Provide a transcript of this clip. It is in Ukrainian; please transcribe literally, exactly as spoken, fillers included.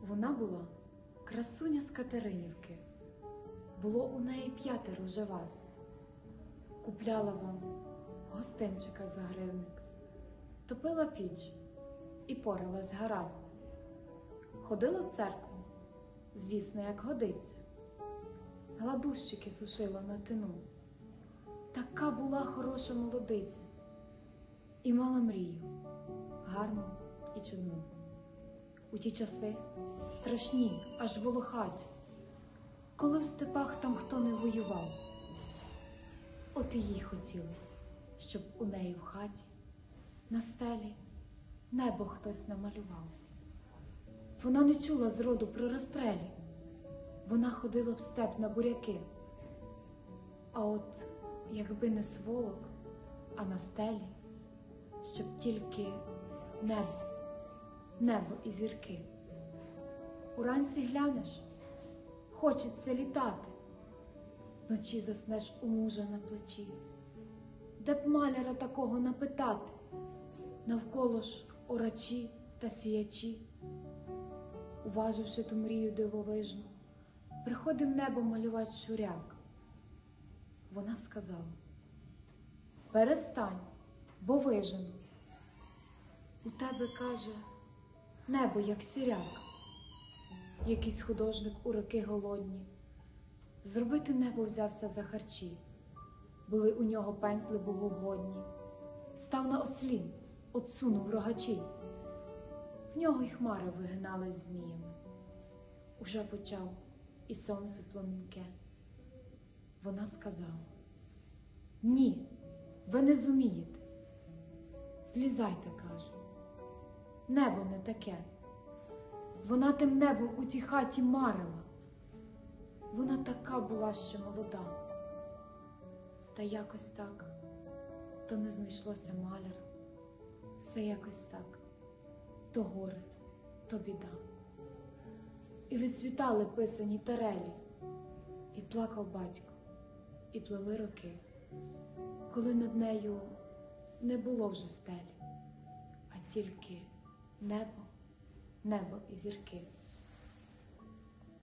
Вона була красуня з Катеринівки. Було у неї п'ятеро вже вас. Купляла вам гостинчика за гривник, топила піч і поралась гаразд. Ходила в церкву, звісно, як годиться. Гладущики сушила на тину. Така була хороша молодиця. І мала мрію, гарну і чудну. У ті часи страшні, аж волохаті, коли в степах там хто не воював. От і їй хотілось, щоб у неї в хаті на стелі небо хтось намалював. Вона не чула зроду про розстрелі, вона ходила в степ на буряки. А от якби не сволок, а на стелі, щоб тільки небо, небо і зірки. Уранці глянеш, хочеться літати, вночі заснеш у мужа на плечі. Де б маляра такого напитати, навколо ж орачі та сіячі. Уваживши ту мрію дивовижну, приходив небо малювати щуряк. Вона сказала: перестань, бо вижену. У тебе, каже, небо як сіряк. Якийсь художник у роки голодні зробити небо взявся за харчі. Були у нього пензли богоугодні. Став на ослін, отсунув рогачі. В нього й хмари вигиналась зміями. Уже почав і сонце пломінке. Вона сказала: ні, ви не зумієте. Злізайте, каже, небо не таке. Вона тим небом у тій хаті марила. Вона така була ще молода. Та якось так, то не знайшлося маляра. Все якось так, то горе, то біда. І відсвітали писані тарелі, і плакав батько, і плили роки, коли над нею не було вже стелі, а тільки небо, небо і зірки.